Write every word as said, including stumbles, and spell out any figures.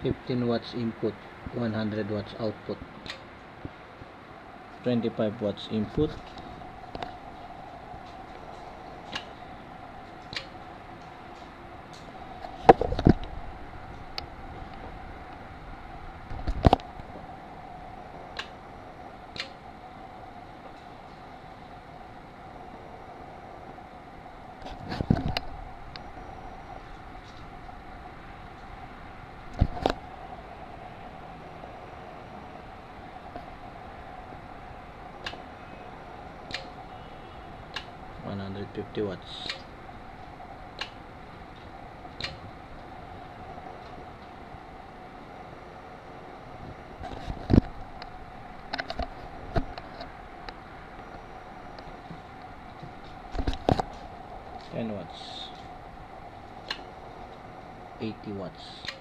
fifteen watts input, one hundred watts output, twenty-five watts input, one hundred fifty watts, ten watts, eighty watts.